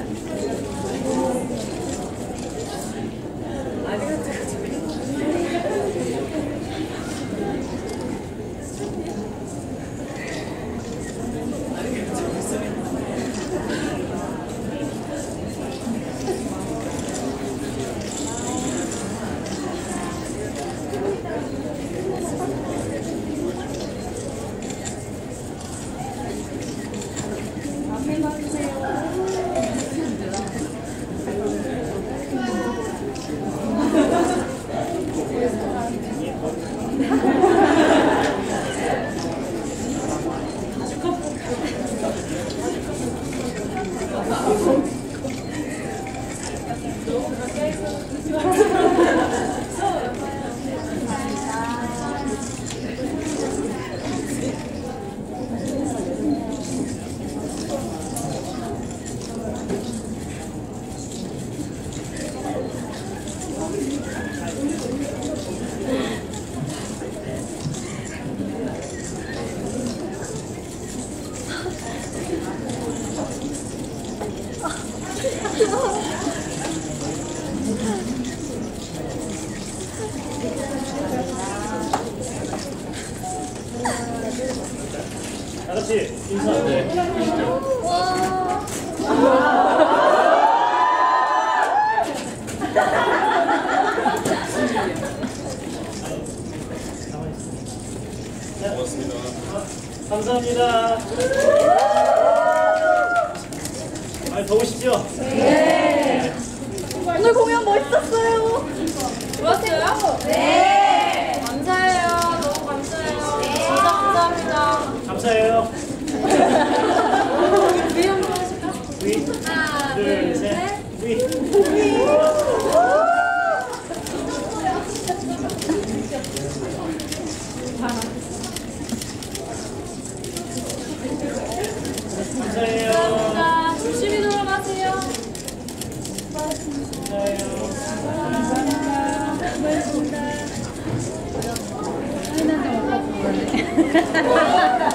다 같이 인사. 네. 고맙습니다. 감사합니다. 많이 더우시죠? 네. 오늘 공연 멋있었어요. 좋았어요? 네. 감사해요. 너무 감사해요. 진짜 감사합니다. 감사해요. 위 한번 하실까? 위. 하나, 둘, 둘, 셋. 셋. 위. 감사해요. 감사합니다. 조심히 돌아가세요. 감사해요. 수고하셨습니다.